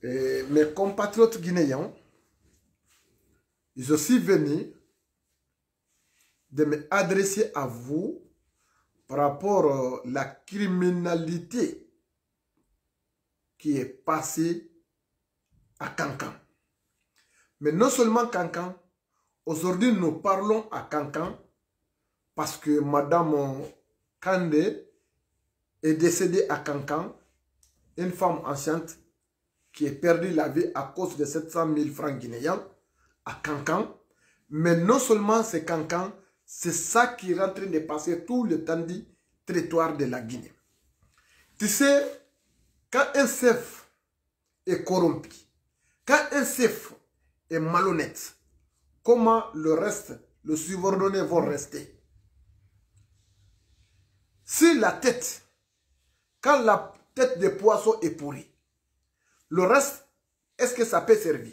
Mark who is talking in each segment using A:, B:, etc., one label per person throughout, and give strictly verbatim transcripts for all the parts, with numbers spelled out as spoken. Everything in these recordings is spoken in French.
A: Et mes compatriotes guinéens, je suis venu de m'adresser à vous par rapport à la criminalité qui est passée à Kankan. Mais non seulement Kankan, aujourd'hui nous parlons à Kankan parce que Madame Kandé est décédée à Kankan, une femme enceinte qui a perdu la vie à cause de sept cent mille francs guinéens à Kankan. Mais non seulement c'est Kankan, c'est ça qui est en train de passer tout le temps du territoire de la Guinée. Tu sais, quand un chef est corrompu, quand un chef est malhonnête, comment le reste, le subordonné vont rester? Si la tête, quand la tête de poisson est pourrie, le reste, est-ce que ça peut servir?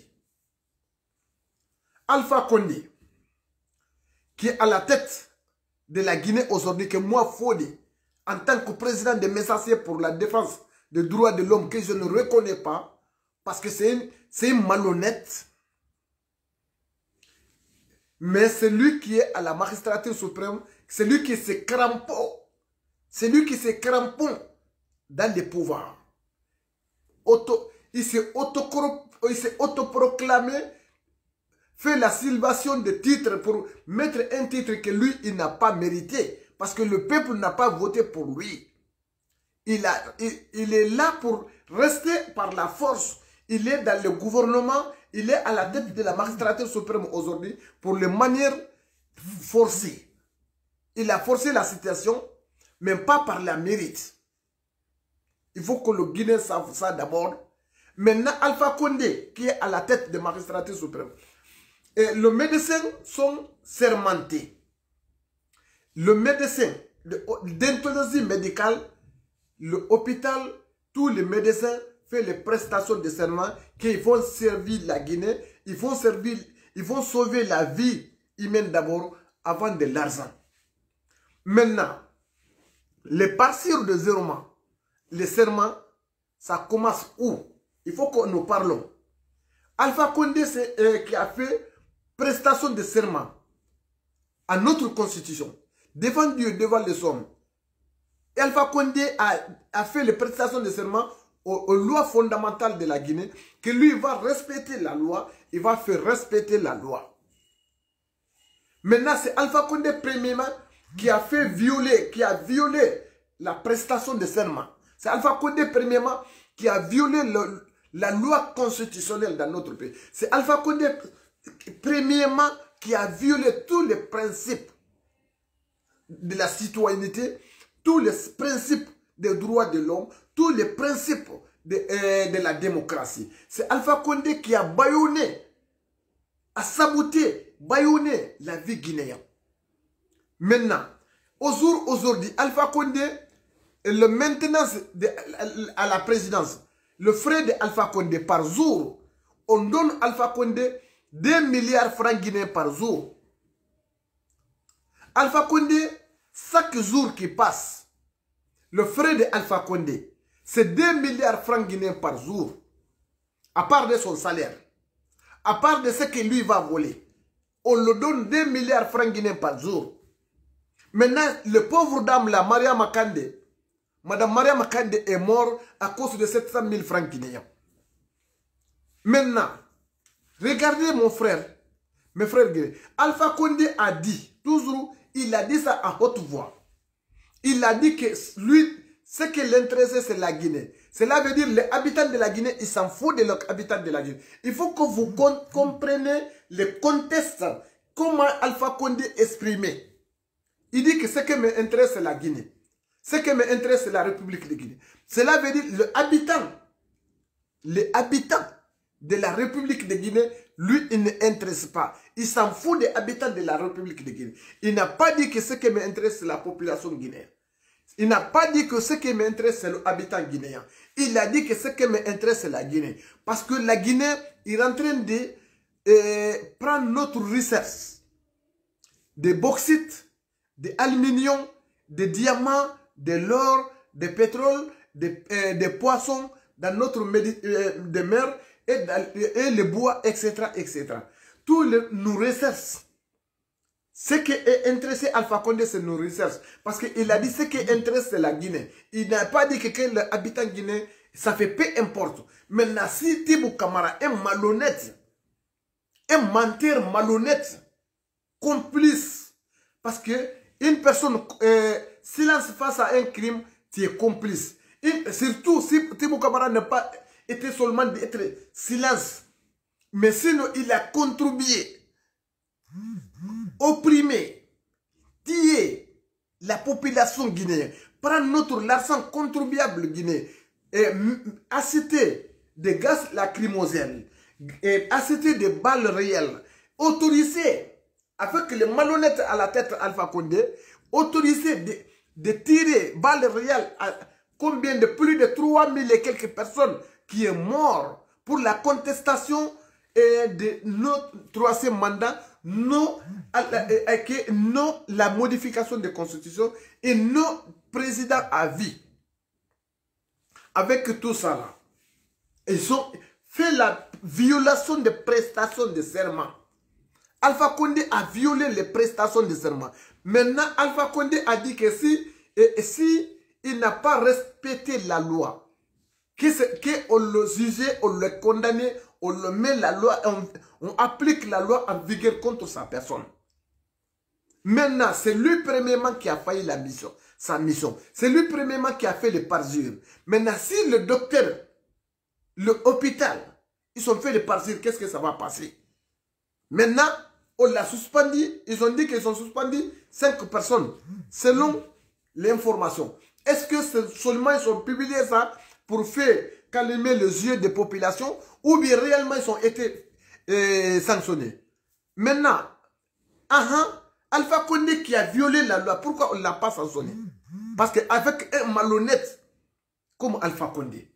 A: Alpha Condé, qui est à la tête de la Guinée aujourd'hui, que moi, Fodé, en tant que président des messager pour la défense des droits de l'homme, que je ne reconnais pas, parce que c'est une, une malhonnête, mais c'est lui qui est à la magistrature suprême, c'est lui qui se crampon, c'est lui qui se crampon dans les pouvoirs. Auto, il s'est autoproclamé, fait la sylvation de titres pour mettre un titre que lui, il n'a pas mérité. Parce que le peuple n'a pas voté pour lui. Il, a, il, il est là pour rester par la force. Il est dans le gouvernement, il est à la tête de la magistrature suprême aujourd'hui pour les manières forcées. Il a forcé la situation, mais pas par la mérite. Il faut que le Guinéen sache ça d'abord. Maintenant, Alpha Condé, qui est à la tête de la magistrature suprême, et le médecin sont sermentés. Le médecin, d'ontologie médicale, l'hôpital, tous les médecins font les prestations de serment qui vont servir la Guinée, ils vont servir, ils vont sauver la vie humaine d'abord avant de l'argent. Maintenant, les partir de zéro, les serments, ça commence où? Il faut que nous parlons. Alpha Condé, c'est euh, qui a fait prestation de serment à notre constitution, devant Dieu, devant les hommes. Alpha Condé a, a fait les prestations de serment aux, aux lois fondamentales de la Guinée, que lui va respecter la loi, il va faire respecter la loi. Maintenant, c'est Alpha Condé, premièrement, qui a fait violer, qui a violé la prestation de serment. C'est Alpha Condé, premièrement, qui a violé le, la loi constitutionnelle dans notre pays. C'est Alpha Condé, premièrement, qui a violé tous les principes de la citoyenneté, tous les principes des droits de l'homme, tous les principes de, euh, de la démocratie. C'est Alpha Condé qui a bâillonné, a saboté, bâillonné la vie guinéenne. Maintenant, au jour aujourd'hui, Alpha Condé, le maintenance de, à la présidence, le frais de Alpha Condé par jour, on donne Alpha Condé deux milliards de francs guinéens par jour. Alpha Condé, chaque jour qui passe, le frais de Alpha Condé, c'est deux milliards de francs guinéens par jour. À part de son salaire, à part de ce que lui va voler, on le donne deux milliards de francs guinéens par jour. Maintenant, le pauvre dame, la Mariama Kandé, Madame Mariama Kandé est morte à cause de sept cent mille francs guinéens. Maintenant, regardez mon frère, mes frères guinéens. Alpha Condé a dit, toujours, il a dit ça à haute voix. Il a dit que lui, ce qui l'intéressait, c'est la Guinée. Cela veut dire que les habitants de la Guinée, ils s'en foutent de leurs habitants de la Guinée. Il faut que vous compreniez le contexte, comment Alpha Condé exprimait. Il dit que ce qui m'intéresse, c'est la Guinée. Ce qui m'intéresse, c'est la République de Guinée. Cela veut dire le habitant, les habitants de la République de Guinée, lui, il n'intéresse pas. Il s'en fout des habitants de la République de Guinée. Il n'a pas dit que ce qui m'intéresse, c'est la population guinéenne. Il n'a pas dit que ce qui m'intéresse, c'est l'habitant guinéen. Il a dit que ce qui m'intéresse, c'est la Guinée. Parce que la Guinée est en train de euh, prendre notre richesse. Des bauxites, des aluminium, des diamants, de l'or, du pétrole, des, euh, des poissons, dans notre médi euh, de mer et, dans, et les bois, et cetera, et cetera. Tous les, nos recherches. Ce qui est intéressé Alpha Condé, c'est nos recherches. Parce qu'il a dit ce qui intéresse la Guinée. Il n'a pas dit que quelqu'un habitant Guinée, ça fait peu importe. Maintenant, si Tibou Kamara est malhonnête, un menteur malhonnête, complice, parce que une personne, euh, silence face à un crime, tu es complice. Et surtout, si Tibou Kamara n'a pas été seulement d'être silence, mais sinon il a contribué, opprimé, tuer la population guinéenne, prendre notre l'argent contribuable guinéen, et acheter des gaz lacrymogènes, et acheter des balles réelles, autoriser, avec les malhonnêtes à la tête Alpha Condé, autoriser de, de tirer balles réelles à combien de plus de trois mille et quelques personnes qui est mort pour la contestation et de notre troisième mandat, non, non la modification de la Constitution et non président à vie. Avec tout ça là, ils ont fait la violation des prestations de serment. Alpha Condé a violé les prestations de serment. Maintenant, Alpha Condé a dit que si, et, si il n'a pas respecté la loi, qu'on le jugeait, on le condamnait, on le met la loi, on, on applique la loi en vigueur contre sa personne. Maintenant, c'est lui premièrement qui a failli la mission, sa mission. C'est lui premièrement qui a fait le parjure. Maintenant, si le docteur, l'hôpital, ils ont fait le parjure, qu'est-ce que ça va passer? Maintenant, on l'a suspendu, ils ont dit qu'ils ont suspendu cinq personnes, selon l'information. Est-ce que seulement ils ont publié ça pour faire calmer les yeux des populations ou bien réellement ils ont été euh, sanctionnés? Maintenant, uh -huh, Alpha Condé qui a violé la loi, pourquoi on ne l'a pas sanctionné? Parce qu'avec un malhonnête comme Alpha Condé,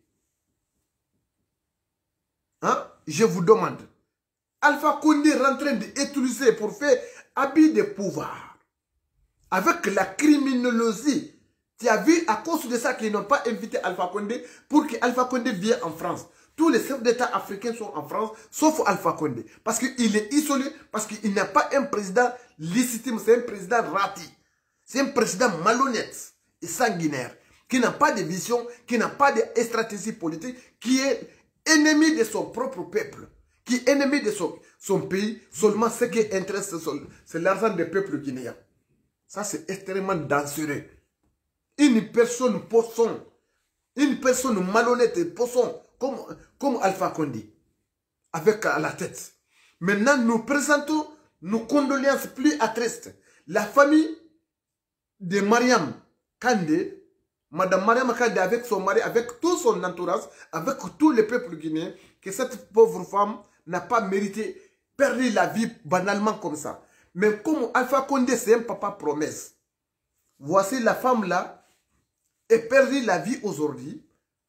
A: hein, je vous demande, Alpha Condé est en train d'utiliser pour faire abus de pouvoir avec la criminologie. Tu as vu à cause de ça qu'ils n'ont pas invité Alpha Condé pour que Alpha Condé vienne en France. Tous les chefs d'État africains sont en France, sauf Alpha Condé. Parce qu'il est isolé, parce qu'il n'a pas un président légitime, c'est un président rati. C'est un président malhonnête et sanguinaire, qui n'a pas de vision, qui n'a pas de stratégie politique, qui est ennemi de son propre peuple, qui est ennemi de son, son pays. Seulement ce qui intéresse, c'est l'argent des peuples guinéens. Ça, c'est extrêmement dangereux. Une personne poisson, une personne malhonnête et poisson, comme, comme Alpha Condé, avec à la tête. Maintenant, nous présentons nos condoléances plus attristes. La famille de Mariam Kandé, Madame Mariam Kandé avec son mari, avec tout son entourage, avec tout le peuple guinéen, que cette pauvre femme n'a pas mérité perdre la vie banalement comme ça. Mais comme Alpha Condé, c'est un papa promesse. Voici la femme là, et perdu la vie aujourd'hui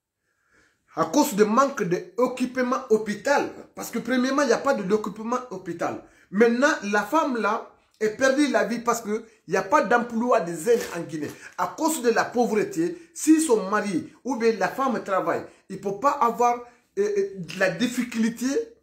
A: à cause de manque d'équipement hôpital. Parce que premièrement, il n'y a pas d'équipement hôpital. Maintenant, la femme là est perdu la vie parce qu'il n'y a pas d'emploi des jeunes en Guinée. À cause de la pauvreté, si son mari ou bien la femme travaille, il ne peut pas avoir euh, la difficulté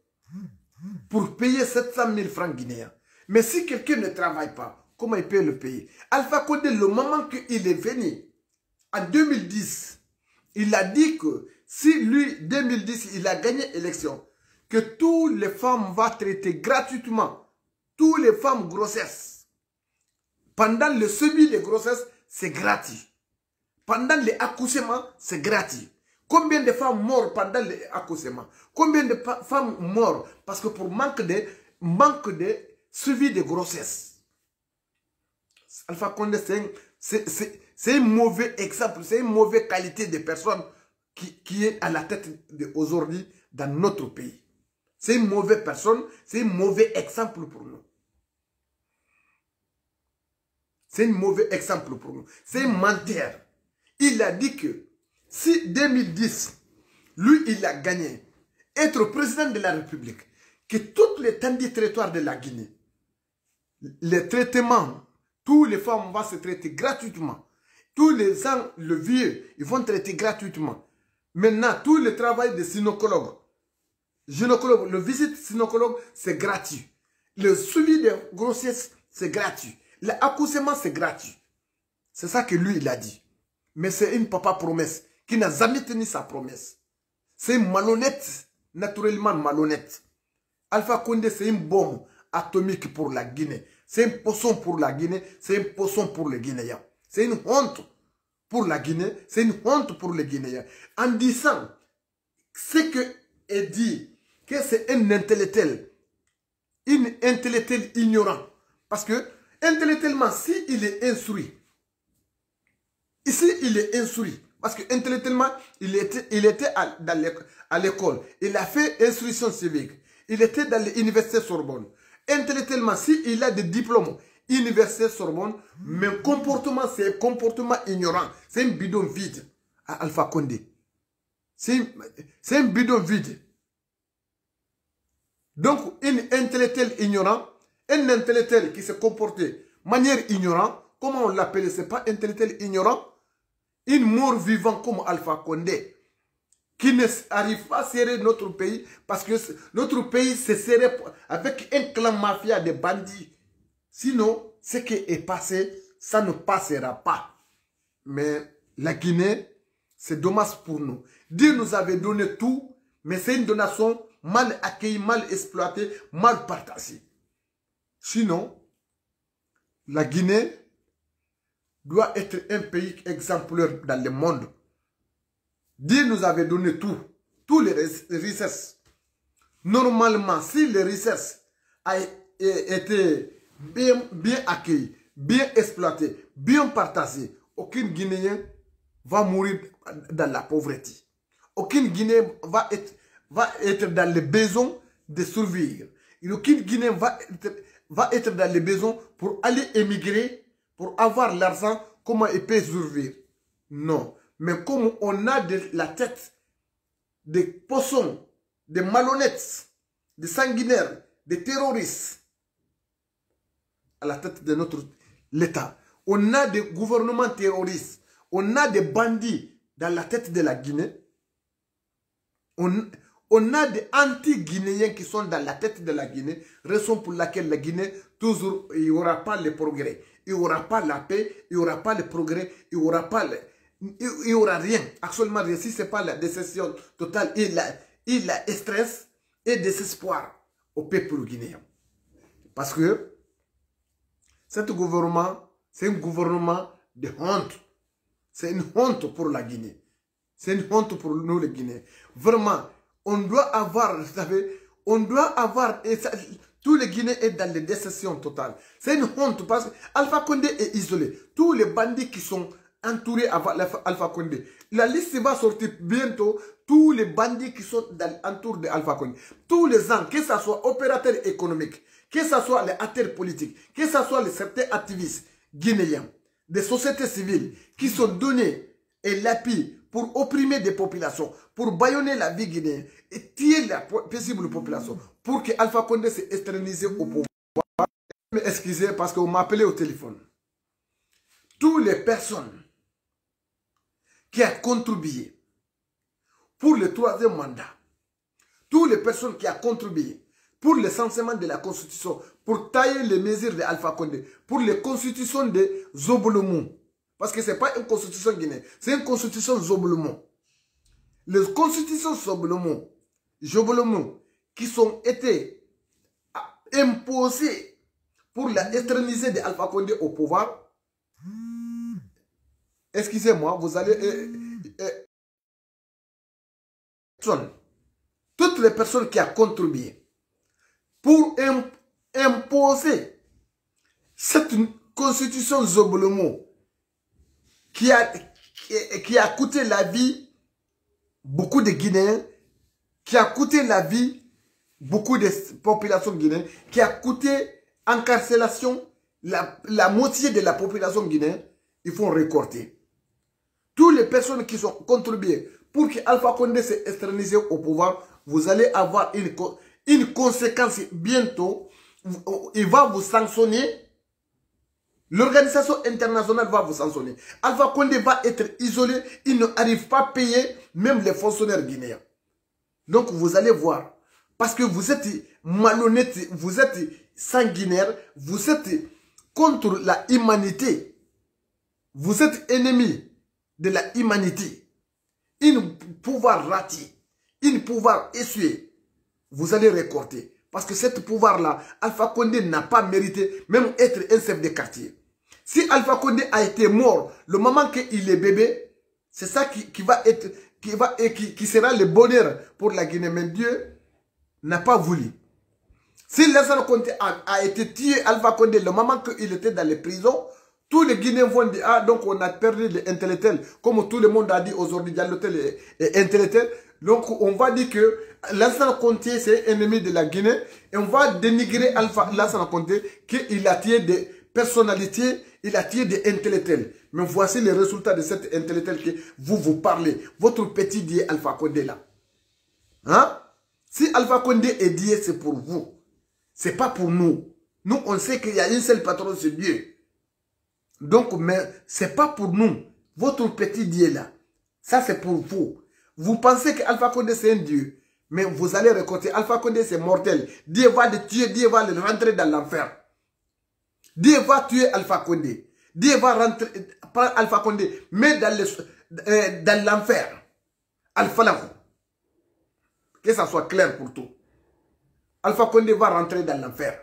A: pour payer sept cent mille francs guinéens. Mais si quelqu'un ne travaille pas, comment il peut le payer? Alpha Condé, le moment qu'il est venu, en deux mille dix, il a dit que si lui, deux mille dix, il a gagné l'élection, que toutes les femmes vont traiter gratuitement, toutes les femmes grossesses. Pendant le suivi de grossesse, c'est gratuit. Pendant les accouchements, c'est gratuit. Combien de femmes mortes pendant les accouchements? Combien de femmes mortes parce que pour manque de, manque de suivi de grossesse? Alpha Condé, c'est un mauvais exemple, c'est une mauvaise qualité de personne qui, qui est à la tête aujourd'hui dans notre pays. C'est une mauvaise personne, c'est un mauvais exemple pour nous. C'est un mauvais exemple pour nous. C'est un menteur. Il a dit que si deux mille dix, lui, il a gagné, être président de la République, que tous les tendus territoires de la Guinée, les traitements, tous les femmes vont se traiter gratuitement. Tous les gens, le vieux, ils vont traiter gratuitement. Maintenant, tout le travail de gynécologue, gynécologue, le visite gynécologue, c'est gratuit. Le suivi de grossesse, c'est gratuit. L'accouchement, c'est gratuit. C'est ça que lui, il a dit. Mais c'est une papa promesse qui n'a jamais tenu sa promesse. C'est malhonnête, naturellement malhonnête. Alpha Condé, c'est une bombe atomique pour la Guinée. C'est un poisson pour la Guinée, c'est un poisson pour les Guinéens. C'est une honte pour la Guinée, c'est une honte pour les Guinéens. En disant ce que est dit, que c'est un intellectuel, un intellectuel ignorant. Parce que, intellectuellement, s'il est instruit, ici, il est instruit. Parce que intellectuellement, il était, il était à l'école. Il a fait instruction civique. Il était dans l'université Sorbonne. Intellectuellement, s'il a des diplômes, université Sorbonne, mais comportement, c'est un comportement ignorant. C'est un bidon vide à Alpha Condé. C'est un bidon vide. Donc, un intellectuel ignorant, un intellectuel qui s'est comporté de manière ignorante, comment on l'appelle? Ce n'est pas intellectuel ignorant. Une mort vivant comme Alpha Condé, qui ne arrive pas à serrer notre pays, parce que notre pays se serrait avec un clan mafia de bandits. Sinon, ce qui est passé, ça ne passera pas. Mais la Guinée, c'est dommage pour nous. Dieu nous avait donné tout, mais c'est une donation mal accueillie, mal exploitée, mal partagée. Sinon, la Guinée doit être un pays exemplaire dans le monde. Dieu nous avait donné tout, tous les richesses. Normalement, si les richesses a été bien, bien accueillies, bien exploitées, bien partagées, aucun Guinéen va mourir dans la pauvreté. Aucun Guinéen va être, va être dans les besoins de survivre. Et aucun Guinéen va être, va être dans les besoins pour aller émigrer, pour avoir l'argent, comment il peut survivre. Non. Mais comme on a de la tête des poissons, des malhonnêtes, des sanguinaires, des terroristes à la tête de notre l'État, on a des gouvernements terroristes, on a des bandits dans la tête de la Guinée, on, on a des anti-guinéens qui sont dans la tête de la Guinée, raison pour laquelle la Guinée, toujours, il n'y aura pas le progrès. Il n'y aura pas la paix, il n'y aura pas le progrès, il n'y aura pas le, il n'y aura rien, absolument rien. Si ce n'est pas la déception totale, il a, il a stress et désespoir au peuple guinéen. Parce que ce gouvernement, c'est un gouvernement de honte. C'est une honte pour la Guinée. C'est une honte pour nous les Guinéens. Vraiment, on doit avoir, vous savez, on doit avoir... Et ça, tous les Guinéens sont dans les déceptions totales. C'est une honte parce qu'Alpha Condé est isolé. Tous les bandits qui sont entourés avec Alpha Condé. La liste va sortir bientôt. Tous les bandits qui sont dans, autour de Alpha Condé. Tous les gens, que ce soit opérateurs économiques, que ce soit les acteurs politiques, que ce soit les certains activistes guinéens, des sociétés civiles qui sont donnés et l'appui pour opprimer des populations, pour bâillonner la vie guinéenne et tuer la paisible population, pour que Alpha Condé s'est extrémisé au pouvoir. Excusez parce qu'on m'a appelé au téléphone. Toutes les personnes qui ont contribué pour le troisième mandat, toutes les personnes qui ont contribué pour le censement de la Constitution, pour tailler les mesures de Alpha Condé, pour les constitutions de Zobolomou, parce que ce n'est pas une constitution guinéenne, c'est une constitution Zobolomou. Les constitutions Zobolomou, Zobolomou, qui sont été imposées pour la éterniser de Alpha Condé au pouvoir, excusez-moi, vous allez... Euh, euh, toutes les personnes qui ont contribué pour imposer cette constitution Zobolomou qui a, qui a coûté la vie beaucoup de Guinéens, qui a coûté la vie beaucoup de populations guinéennes, qui a coûté incarcération la, la moitié de la population guinéenne, il faut récorter. Toutes les personnes qui sont contribuées pour que Alpha Condé s'est extrémisé au pouvoir, vous allez avoir une, une conséquence bientôt. Il va vous sanctionner L'organisation internationale va vous sanctionner. Alpha Condé va être isolé. Il n'arrive pas à payer même les fonctionnaires guinéens. Donc vous allez voir. Parce que vous êtes malhonnête, vous êtes sanguinaire, vous êtes contre la humanité. Vous êtes ennemi de la humanité. Une pouvoir raté, une pouvoir essuyer. Vous allez récolter. Parce que ce pouvoir-là, Alpha Condé n'a pas mérité même être un chef de quartier. Si Alpha Condé a été mort, le moment qu'il est bébé, c'est ça qui, qui va être, qui, va, et qui, qui sera le bonheur pour la Guinée. Mais Dieu n'a pas voulu. Si Lassana Conté a, a été tué, Alpha Condé, le moment qu'il était dans les prisons, tous les Guinéens vont dire, ah, donc on a perdu les intellectuels. Comme tout le monde a dit aujourd'hui, Diallotel est, est intellectuel. Donc on va dire que Lassana Conté, c'est ennemi de la Guinée. Et on va dénigrer Alpha Lassana Conté, qu'il a tué des personnalités, il a tué des intellectuels. Mais voici les résultats de cet intellectuel que vous vous parlez. Votre petit dieu Alpha Condé là. Hein? Si Alpha Condé est dieu, c'est pour vous. C'est pas pour nous. Nous, on sait qu'il y a une seule patronne, c'est Dieu. Donc, mais c'est pas pour nous. Votre petit dieu là. Ça, c'est pour vous. Vous pensez qu'Alpha Condé, c'est un dieu. Mais vous allez récolter. Alpha Condé, c'est mortel. Dieu va le tuer. Dieu va le rentrer dans l'enfer. Dieu va tuer Alpha Condé. Dieu va rentrer, pas Alpha Condé, mais dans l'enfer. Euh, Alpha Lavo. Que ça soit clair pour tout. Alpha Condé va rentrer dans l'enfer.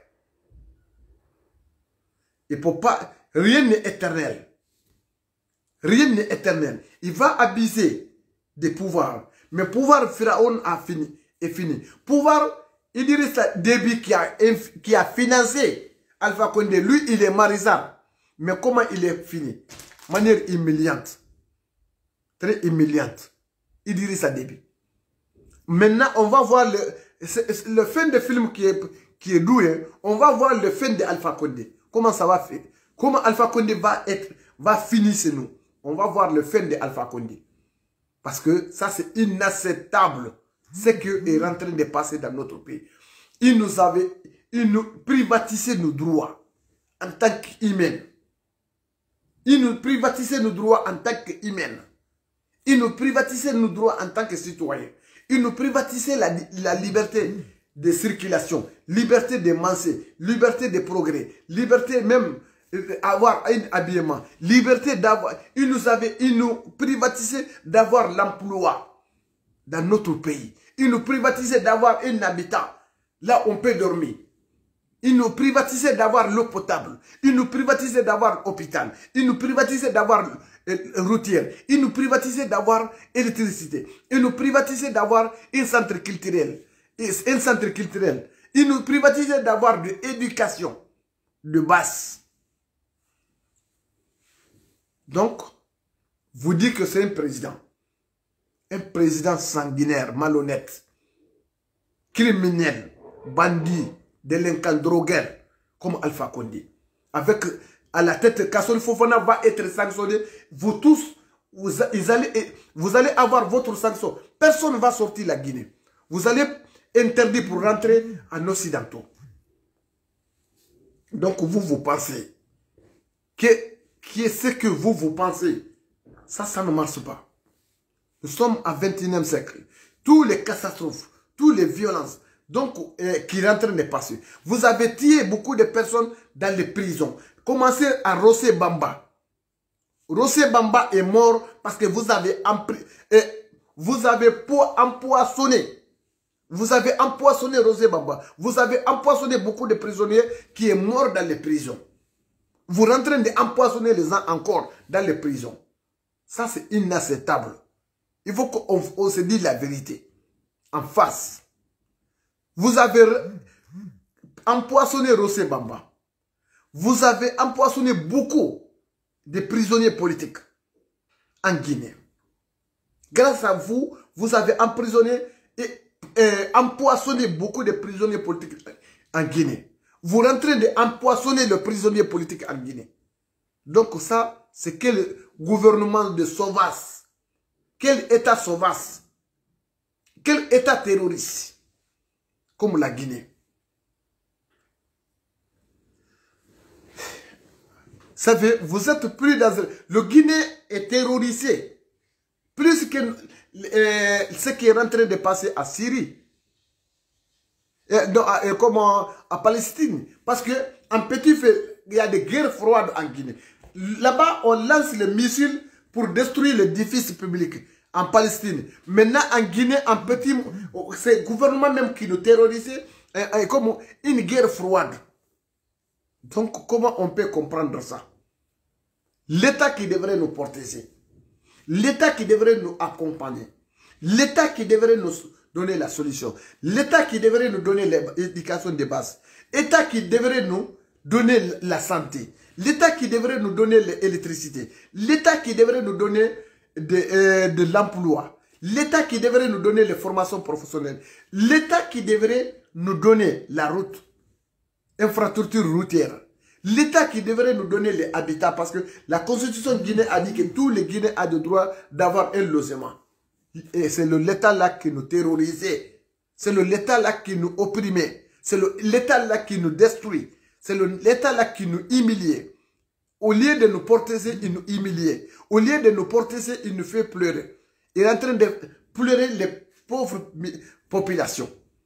A: Il ne peut pas. Rien n'est éternel. Rien n'est éternel. Il va abuser des pouvoirs. Mais pouvoir Pharaon a fini, est fini. Pouvoir Idrissa Déby qui a, qui a financé Alpha Condé, lui, il est marisard. Mais comment il est fini? De manière humiliante. Très humiliante. Idrissa Déby. Maintenant, on va voir le, le fin de film qui est, qui est doué. On va voir le fin de Alpha Condé. Comment ça va faire? Comment Alpha Condé va être, va finir chez nous? On va voir le fin de Alpha Condé. Parce que ça, c'est inacceptable. Ce qui est en train de passer dans notre pays. Il nous avait, il nous privatisait nos droits en tant qu'humains. Il nous privatisait nos droits en tant qu'humains. Il nous privatisait nos droits en tant que citoyens. Il nous privatisait la, la liberté de circulation, liberté de manger, liberté de progrès, liberté même d'avoir un habillement, liberté d'avoir... Il nous avait, il nous privatisait d'avoir l'emploi dans notre pays. Il nous privatisait d'avoir un habitat là où on peut dormir. Il nous privatisait d'avoir l'eau potable. Il nous privatisait d'avoir hôpital. Il nous privatisait d'avoir euh, routière. Il nous privatisait d'avoir électricité. Il nous privatisait d'avoir un centre culturel. Un centre culturel. Il nous privatisait d'avoir de l'éducation de base. Donc, vous dites que c'est un président. Un président sanguinaire, malhonnête, criminel, bandit, délinquant, drogueur, comme Alpha Condé. Avec, à la tête, Kassol Fofana va être sanctionné. Vous tous, vous, vous, allez, vous allez avoir votre sanction. Personne ne va sortir la Guinée. Vous allez interdire pour rentrer en Occidentaux. Donc, vous, vous pensez que, qui est ce que vous, vous pensez. Ça, ça ne marche pas. Nous sommes au vingt et unième siècle. Tous les catastrophes, toutes les violences, donc, euh, qui rentrent de passer. Vous avez tué beaucoup de personnes dans les prisons. Commencez à Rossé Bamba. Rossé Bamba est mort parce que vous avez, euh, vous avez empoisonné. Vous avez empoisonné Rossé Bamba. Vous avez empoisonné beaucoup de prisonniers qui sont morts dans les prisons. Vous rentrez d'empoisonner les gens encore dans les prisons. Ça, c'est inacceptable. Il faut qu'on se dise la vérité. En face. Vous avez empoisonné Rossé Bamba. Vous avez empoisonné beaucoup de prisonniers politiques en Guinée. Grâce à vous, vous avez emprisonné et, et empoisonné beaucoup de prisonniers politiques en Guinée. Vous rentrez d'empoisonner le prisonnier politique en Guinée. Donc ça, c'est quel gouvernement de sauvage? Quel état sauvage? Quel état terroriste? Comme la Guinée. savez, vous êtes plus dans... Le Guinée est terrorisé. Plus que euh, ce qui est en train de passer à Syrie. Et, donc, et comme en, à Palestine. Parce que en petit fait, il y a des guerres froides en Guinée. Là-bas, on lance les missiles pour détruire l'édifice public en Palestine. Maintenant, en Guinée, en petit, c'est le gouvernement même qui nous terrorise. Et, et comme une guerre froide. Donc, comment on peut comprendre ça? L'État qui devrait nous protéger. L'État qui devrait nous accompagner. L'État qui devrait nous donner la solution. L'État qui devrait nous donner l'éducation de base. L'État qui devrait nous donner la santé. L'État qui devrait nous donner l'électricité. L'État qui devrait nous donner de, euh, de l'emploi. L'État qui devrait nous donner les formations professionnelles. L'État qui devrait nous donner la route, infrastructure routière. L'État qui devrait nous donner les habitats, parce que la constitution guinéenne a dit que tous les Guinéens ont le droit d'avoir un logement. Et c'est l'État là qui nous terrorisait. C'est l'État là qui nous opprimait. C'est l'État là qui nous détruit. C'est l'État là qui nous humiliait. Au lieu de nous protéger, il nous humiliait. Au lieu de nous protéger, il nous fait pleurer. Il est en train de pleurer les pauvres populations.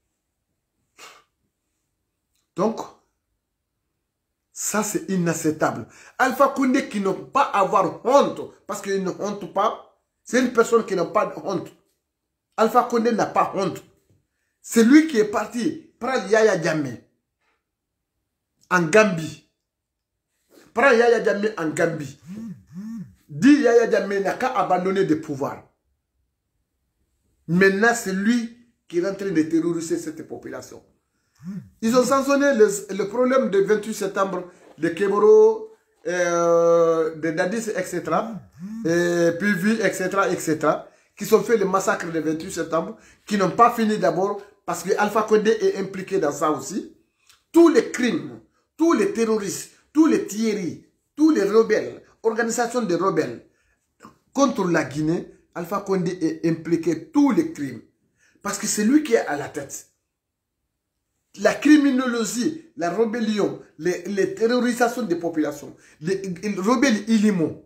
A: Donc, ça, c'est inacceptable. Alpha Condé qui n'a pas à avoir honte, parce qu'il ne honte pas, c'est une personne qui n'a pas de honte. Alpha Condé n'a pas honte. C'est lui qui est parti prendre Yaya Jammeh en Gambie. Prendre Yaya Jammeh en Gambie. Dit Yaya Jammeh n'a qu'à abandonner le pouvoir. Maintenant, c'est lui qui est en train de terroriser cette population. Ils ont sanctionné le, le problème du vingt-huit septembre de Kemoro, euh, de Dadis, et cetera. Et Pivi, et cetera, et cetera. Qui ont fait le massacre du vingt-huit septembre, qui n'ont pas fini d'abord, parce que Alpha Condé est impliqué dans ça aussi. Tous les crimes, tous les terroristes, tous les tiéris, tous les rebelles, organisations de rebelles contre la Guinée, Alpha Condé est impliqué tous les crimes. Parce que c'est lui qui est à la tête. La criminologie, la rébellion, les, les terrorisations des populations, les, les rebelles illimots.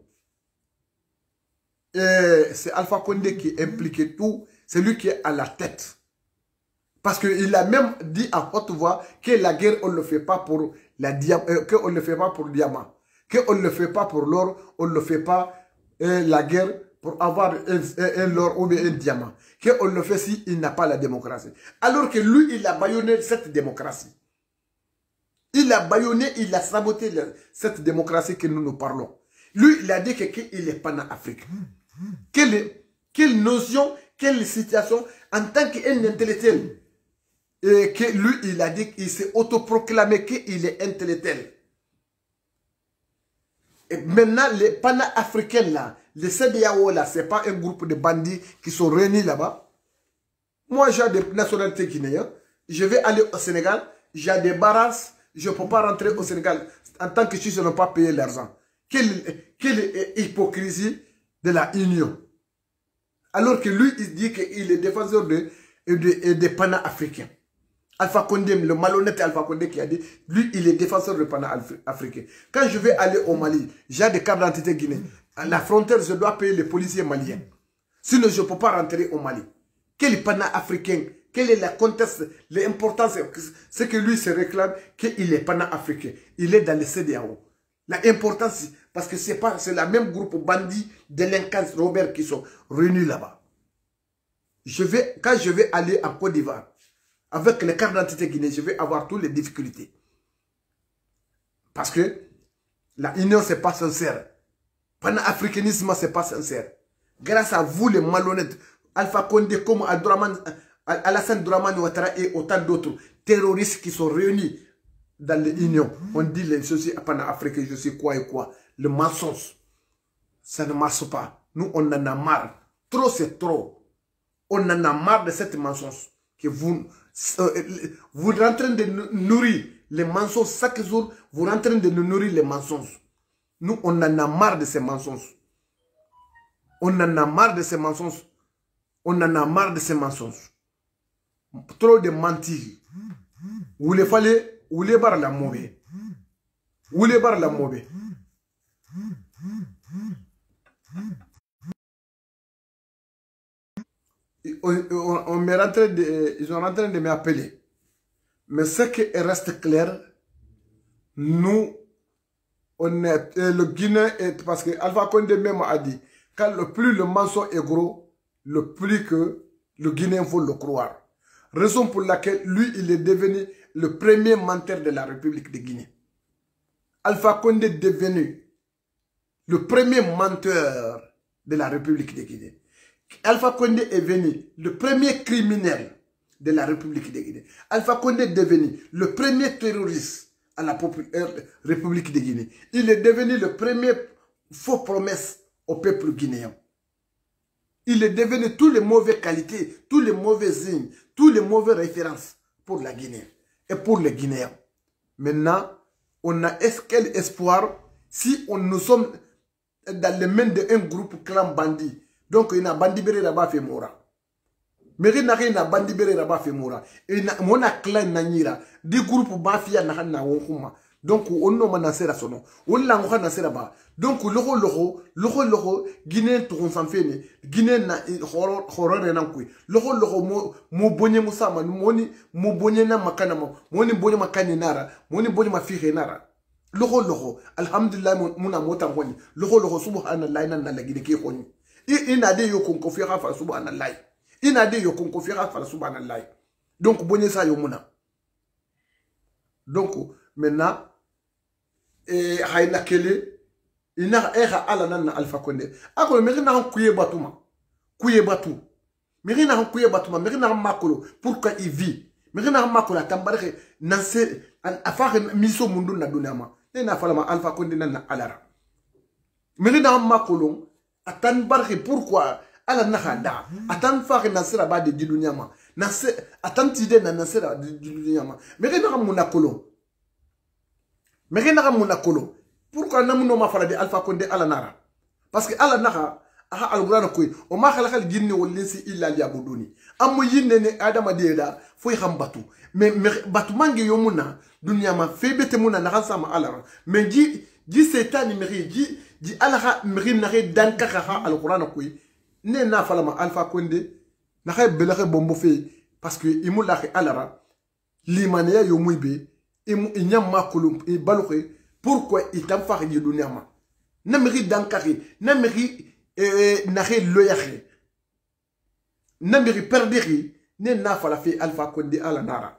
A: C'est Alpha Condé qui est impliqué tout, c'est lui qui est à la tête. Parce qu'il a même dit à haute voix que la guerre, on ne le fait pas pour la dia euh, que on ne le fait pas pour le diamant, qu'on ne le fait pas pour l'or, on ne le fait pas euh, la guerre pour avoir un, un, un or ou bien un diamant. Qu'on le fait si il n'a pas la démocratie. Alors que lui, il a bâillonné cette démocratie. Il a bâillonné, il a saboté le, cette démocratie que nous nous parlons. Lui, il a dit qu'il est pan-africain. Quelle, quelle notion, quelle situation, en tant qu'intellectuel, et que lui, il a dit qu'il s'est autoproclamé qu'il est intellectuel. Et maintenant, les pan-africains là, les C D A O là, ce n'est pas un groupe de bandits qui sont réunis là-bas. Moi, j'ai des nationalités guinéennes. Je vais aller au Sénégal. J'ai des barrages. Je ne peux pas rentrer au Sénégal en tant que si je n'ai pas payé l'argent. Quelle, quelle hypocrisie de la Union. Alors que lui, il dit qu'il est défenseur de, de, de, de pana-africains. Alpha Condé, le malhonnête Alpha Condé qui a dit, lui, il est défenseur de pana-africain. Quand je vais aller au Mali, j'ai des cartes d'identité guinéennes. À la frontière, je dois payer les policiers maliens. Sinon, je ne peux pas rentrer au Mali. Quel est pana-africain? Quelle est la contexte, l'importance? C'est que lui se réclame qu'il est pana-africain. Il est dans le C D A O. L'importance, parce que c'est pas, c'est le même groupe bandits, délinquants, Robert qui sont réunis là-bas. Je vais, quand je vais aller en Côte d'Ivoire, avec les cartes d'identité guinéennes, je vais avoir toutes les difficultés. Parce que la Union, ce n'est pas sincère. Pan-africanisme, ce n'est pas sincère. Grâce à vous, les malhonnêtes, Alpha Condé, comme Alassane Dramane Ouattara et autant d'autres terroristes qui sont réunis dans l'Union. On dit les choses pan-africains, je sais quoi et quoi. Le mensonge, ça ne marche pas. Nous, on en a marre. Trop, c'est trop. On en a marre de cette mensonge. Que vous, euh, vous êtes en train de nourrir les mensonges chaque jour. Vous êtes en train de nous nourrir les mensonges. Nous, on en a marre de ces mensonges. On en a marre de ces mensonges. On en a marre de ces mensonges. Trop de mentir. Vous les fallait, vous les barres la mauvais. Vous les barres la mauvais. On, on, on m'est rentré de, ils sont en train de m'appeler. Mais ce qui reste clair, nous, on est, le Guinée est, parce que Alpha Condé même a dit, quand le plus le mensonge est gros, le plus que le Guinéen faut le croire. Raison pour laquelle lui, il est devenu le premier menteur de la République de Guinée. Alpha Condé est devenu le premier menteur de la République de Guinée. Alpha Condé est devenu le premier criminel de la République de Guinée. Alpha Condé est devenu le premier terroriste à la République de Guinée. Il est devenu le premier faux promesse au peuple guinéen. Il est devenu toutes les mauvaises qualités, tous les mauvais signes, toutes les mauvaises références pour la Guinée et pour les Guinéens. Maintenant, on a quel espoir si on, nous sommes dans les mains d'un groupe clan bandit. Donc, il y a un bandit béré là-bas fait mourir. Mais il y a un bandit béré là-bas fait mourir. Et il y a un clan nanira. Des groupes mafia na na wonhuma. Donc, on n'a pas nassé la sono. On l'a pas nassé là-bas. Donc, l'euro, l'euro, l'euro, l'euro, Guinée, tout on s'en fait. Guinée, na horror, horror, et n'en l'euro, l'euro, mo, mo bonye moussa, moni, mo bonye na makana, moni bonye makani nara, moni bonye ma fille nara. L'euro, l'euro, alhamdulillah, mon amota honi. L'euro, l'euro, subhanallah, na la Guinée qui honi. Il n'a dit qu'on confiera à subhanallah. Il n'a dit qu'on confiera à subhanallah. Donc, bonye sa yomuna. Donc, maintenant, et Haïna Kele, il n'a pas à Alpha Condé. Alors, mais il n'a pas couillé Batouma. Couillé Batou. Mais il n'a pas couillé Batouma. Mais il n'a pas makolo. Pourquoi il vit? Mais il n'a pas makolo. Tambaré, Nansé, Afar Miso Mundu Nadunama. Il n'a pas Alpha Condé n'a alara. Mais il n'a pas makolo. Atan barke pourquoi ala nahada atan fare nasera ba de dilunyama nase atan tide na nasera de dilunyama mais rena munakolo mais rena munakolo pourquoi namuno ma fara de Alpha Condé ala nara parce que ala naha aha alquran koy o ma khala khal jinni walisi illa liyabuduni amu yinne ne adama deeda foy xam batu mais batu mangi yomuna dunyama febete muna na sama ala mais ji ji setani meri ji di alaha mri nare danka kha alquran koy ne na falama Alpha Condé na khay belaxe bombo fe parce que imu la alara limaniya yo muybe imu inyam makulum e baluxe pourquoi itam fa di dunyama na mri danka na mri e nare loyaxe na mri perderi ne na fala fe Alpha Condé ala nara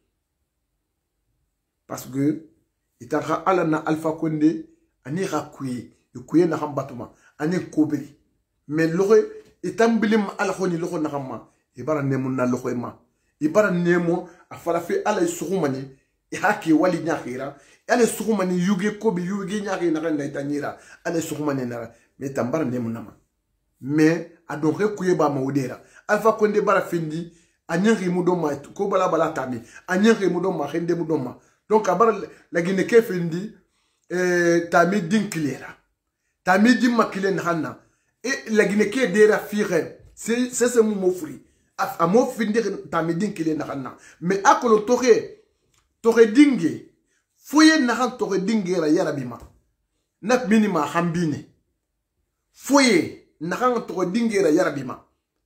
A: parce que itara ala na Alpha Condé ani rakuye kuye na hambatuma ani kobeli mais loxe itambilim ala khoni loxo na xamma ibara nemu na loxo ma ibara nemo afala fe ala suxumani i haki wali nyakhira ala suxumani yuge kobi yuge nyakhira na ngenda itanyira ala suxumani na mais tambara nemu nama mais adonre kuye ba maudera Alpha Condé bara findi anyangi mudoma ko bala bala tami anyangi mudoma khende mudoma donc abara la Guinée ke findi eh tami dinkilera Tami di makilen hanna et la Guinée qui est déjà firé c'est c'est ce mot free a mo findir tami din kilen hanna mais akolo toré toré dingue foye na han toré dingue ra yarabima na minima hambine foye na han toré dingue ra yarabima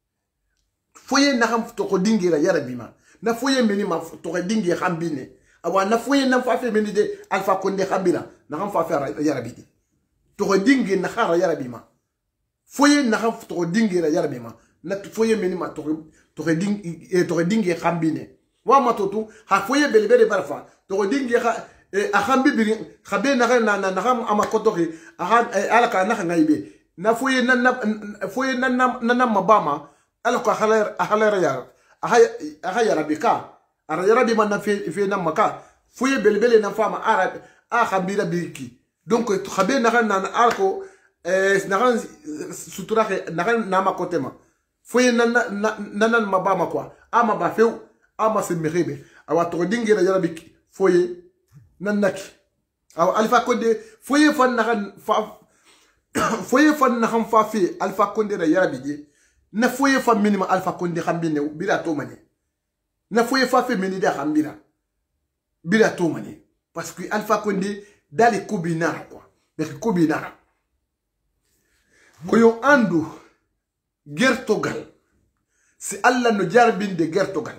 A: foye na han toré dingue ra yarabima na foye minima toré dingue hambine awa na foye na fa fe menide Alpha Condé hambina na han fa fe yarabidi toro dingue na khara yarabima foye na khaf toro dingue ra yarabima na foye menima toro toro dingue e toro dingue khambine wa matotu ha foye belebele barfa toro dingue kha a khambi biri khabe na na na kham ama kotori aha ala ka na ngaibe na foye na na foye na na na mabama ala ko haler haler ya aha aha yarabika ara yarabima na fe fe na maka foye belebele na fama ara a khambira biriki donc khabe na na alko eh na sutura na na makotema foye na na na mabama kwa ama ba feu ama se meribe awa to dingira yarabiki foye nanaki aw Alpha Condé foye fan na fa foye fan na fa fi Alpha Condé ra yarabiji na foye fa minima Alpha Condé khambine bila to mani na foye fa fi minida khambira bila to mani parce que Alpha Condé dans les Kobinara quoi. Les Kobinara. Koyo andu gertogal. Si Allah no jarbin de gertogal.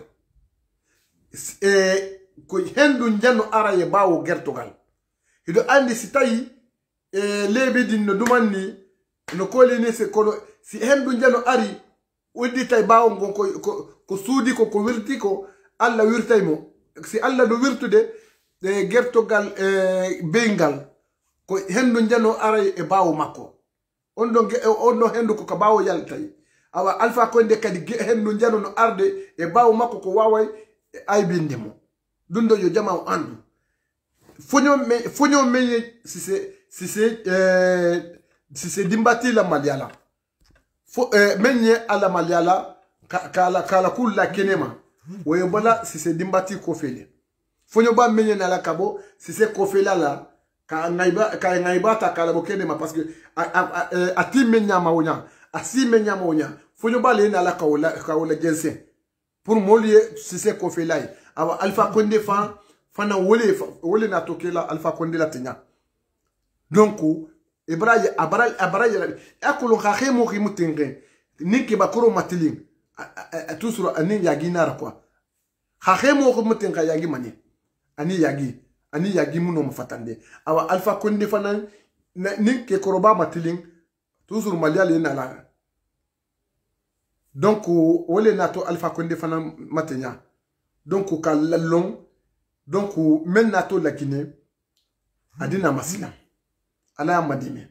A: E ko hendu njano ara ye bawo gertogal. Hido andi si tayi e lebe din no dumanni no kole ne se kono si hendu njano ari wodi tay bawo ngon ko ko, ko suudi ko ko wirti ko Allah wirtay mo. Si Allah do wirtude e gertogal e bengal ko hendu njano ara e bawo makko. Ondo ondo hendu ko ka bawo yaltay. Awa Alpha Condé kadi hendu njano no arde e bawo makko ko waway ay bindemo. Dundo yo jama o andu. Fonyo me fonyo me si c'est si c'est euh si c'est dimbati la maliala. Fo euh menye ala maliala kala kala kula kenema. Woyo bala si c'est dimbati ko fele. Fonyo ba menye na la kabo si c'est ko fela la ka ngaiba ka ngaiba ta kala bo kenema parce que ati menya maonya asi menya maonya fonyo ba le na la kaola kaola gense. Pour molier si c'est ko fela awa Alpha Condé fan fana wole wole na tokela Alpha Condé la tenya donc ibrahim abral abral akolo khaxe mo khimu tengé ninki bakoro matilin tusuro anin yagi nara quoi khaxe mo khimu tenga yagi mani ani yagi ani yagi muno mafatande awa Alpha Condé fana ninki koroba matilin toujours maliale na la donc wole na to Alpha Condé fana matenya donc ka long donc men nato la Guinée adina masila ala madime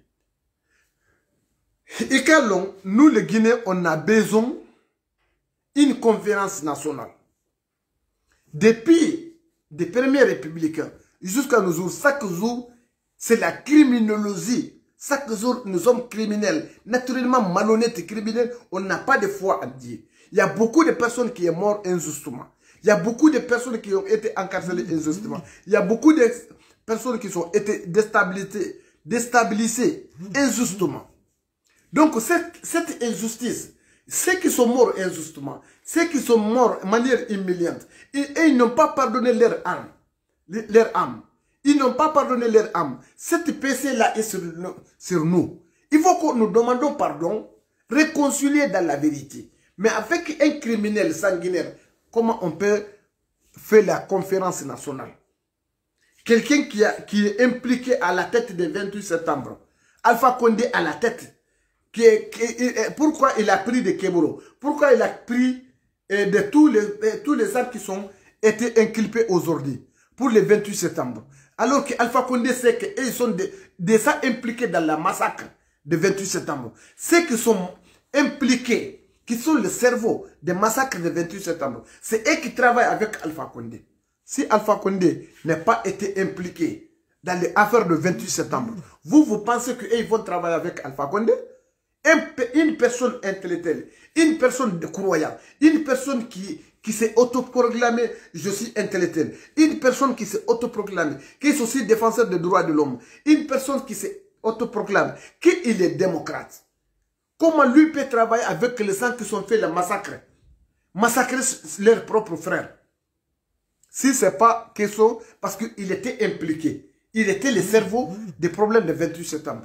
A: et que long nous les Guinéens on a besoin une conférence nationale depuis des premiers républicains jusqu'à nos jours. Chaque jour c'est la criminologie, chaque jour nous sommes criminels, naturellement malhonnêtes et criminels. On n'a pas de foi à dire. Il y a beaucoup de personnes qui sont mortes injustement. Il y a beaucoup de personnes qui ont été incarcérées injustement. Il y a beaucoup de personnes qui ont été déstabilisées, déstabilisées injustement. Donc cette, cette injustice, ceux qui sont morts injustement, ceux qui sont morts de manière humiliante, et, et ils n'ont pas pardonné leur âme. Leur âme. Ils n'ont pas pardonné leur âme. Cette péché-là est sur, sur nous. Il faut que nous demandions pardon, réconcilier dans la vérité. Mais avec un criminel sanguinaire, comment on peut faire la conférence nationale? Quelqu'un qui, qui est impliqué à la tête du vingt-huit septembre, Alpha Condé à la tête, qui est, qui, pourquoi il a pris de Keboro? Pourquoi il a pris eh, de tous les, eh, tous les armes qui sont été inculpés aujourd'hui pour le vingt-huit septembre? Alors qu'Alpha Condé sait qu'ils sont de, déjà impliqués dans la massacre du vingt-huit septembre. Ceux qui sont impliqués, qui sont le cerveau des massacres du vingt-huit septembre, c'est eux qui travaillent avec Alpha Condé. Si Alpha Condé n'a pas été impliqué dans les affaires du vingt-huit septembre, vous, vous pensez qu'ils vont travailler avec Alpha Condé? Une personne intellectuelle, une personne croyante, une personne qui, qui s'est autoproclamée, je suis intellectuel, une personne qui s'est autoproclamée, qui est aussi défenseur des droits de l'homme, une personne qui s'est autoproclamée, qu'il est démocrate. Comment lui peut travailler avec les gens qui sont fait le massacre, massacrer leurs propres frères? Si ce n'est pas question, parce qu'il était impliqué, il était le cerveau des problèmes du vingt-huit septembre.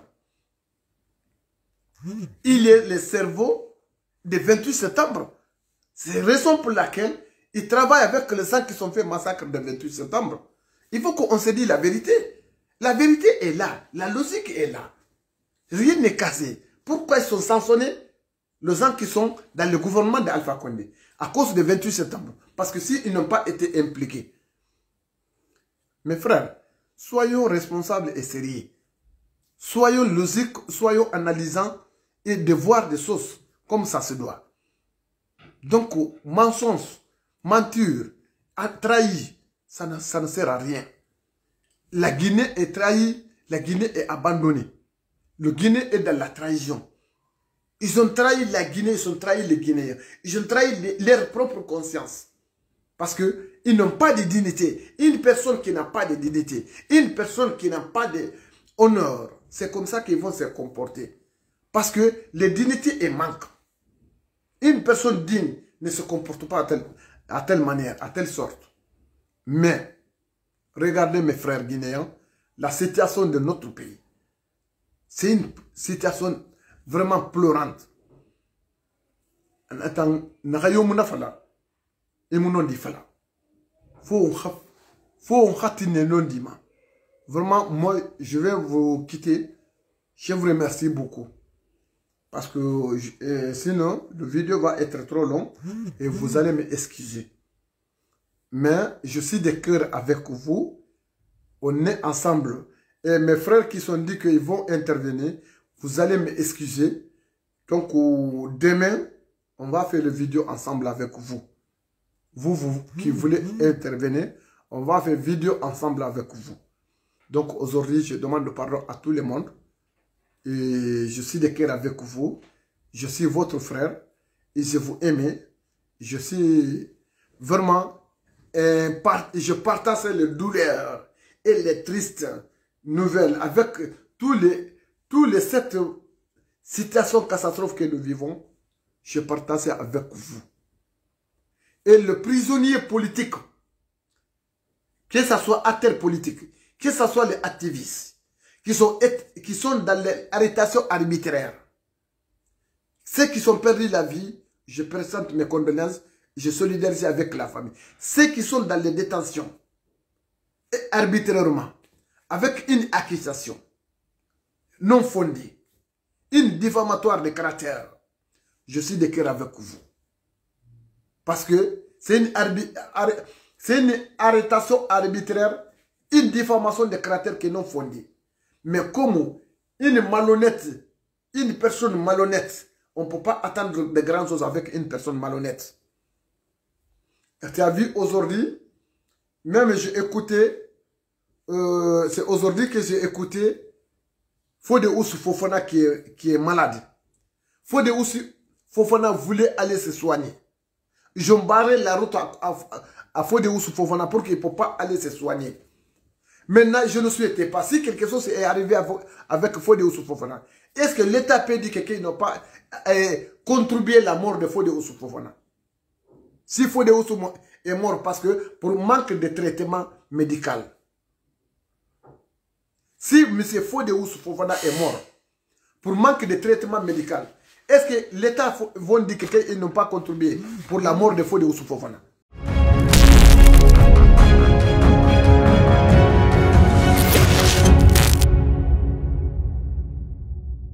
A: Il est le cerveau du vingt-huit septembre. C'est la raison pour laquelle il travaille avec les gens qui sont fait massacre le vingt-huit septembre. Il faut qu'on se dise la vérité. La vérité est là. La logique est là. Rien n'est cassé. Pourquoi ils sont sanctionnés? Les gens qui sont dans le gouvernement d'Alpha Condé. À cause du vingt-huit septembre. Parce que s'ils n'ont pas été impliqués. Mes frères, soyons responsables et sérieux. Soyons logiques, soyons analysants et de voir des choses comme ça se doit. Donc, mensonge, mentir, trahi, ça ne, ça ne sert à rien. La Guinée est trahie, la Guinée est abandonnée. Le Guinée est dans la trahison. Ils ont trahi la Guinée, ils ont trahi les Guinéens. Ils ont trahi les, leur propre conscience. Parce qu'ils n'ont pas de dignité. Une personne qui n'a pas de dignité, une personne qui n'a pas d'honneur, c'est comme ça qu'ils vont se comporter. Parce que la dignité est manque. Une personne digne ne se comporte pas à telle, à telle manière, à telle sorte. Mais, regardez mes frères guinéens, la situation de notre pays. C'est une situation vraiment pleurante. En attendant, Nagayo Munafala, et mon dit Fala. Faut on ratine non dima. Vraiment, moi, je vais vous quitter. Je vous remercie beaucoup. Parce que euh, sinon, le vidéo va être trop long et vous allez m'excuser. Mais je suis de cœur avec vous. On est ensemble. Et mes frères qui sont dit qu'ils vont intervenir, vous allez m'excuser. Donc, demain, on va faire le vidéo ensemble avec vous. Vous, vous qui voulez intervenir, on va faire vidéo ensemble avec vous. Donc, aujourd'hui, je demande pardon à tout le monde. Et je suis de cœur avec vous. Je suis votre frère. Et je vous aime. Je suis vraiment... Euh, part, je partage les douleurs et les tristes nouvelles avec tous les, tous les sept situations catastrophes que nous vivons. Je partage avec vous. Et le prisonnier politique, que ce soit acteur politique, que ce soit les activistes, qui sont, qui sont dans l'arrestation arbitraire, ceux qui sont perdus la vie, je présente mes condoléances, je solidarise avec la famille. Ceux qui sont dans les détentions, arbitrairement, avec une accusation non fondée, une diffamatoire de caractère, je suis de cœur avec vous. Parce que c'est une, une arrestation arbitraire, une diffamation de caractère qui est non fondée. Mais comme une malhonnête, une personne malhonnête, on ne peut pas attendre de grandes choses avec une personne malhonnête. Tu as vu aujourd'hui, même j'ai écouté, euh, c'est aujourd'hui que j'ai écouté Fodé Oussou Fofana qui est, qui est malade. Fodé Oussou Fofana voulait aller se soigner. Ils ont barré la route à, à, à Fodé Oussou Fofana pour qu'il ne peut pas aller se soigner. Maintenant, je ne souhaitais pas. Si quelque chose est arrivé avec Fodé Oussou Fofana, est-ce que l'État peut dire que qu'ils n'ont pas eh, contribué à la mort de Fodé Oussou Fofana? Si Fodé Oussou est mort parce que pour manque de traitement médical. Si M. Fodé Oussou Fofana est mort pour manque de traitement médical, est-ce que l'État va dire qu'ils n'ont pas contribué pour la mort de Fodé Oussou Fofana?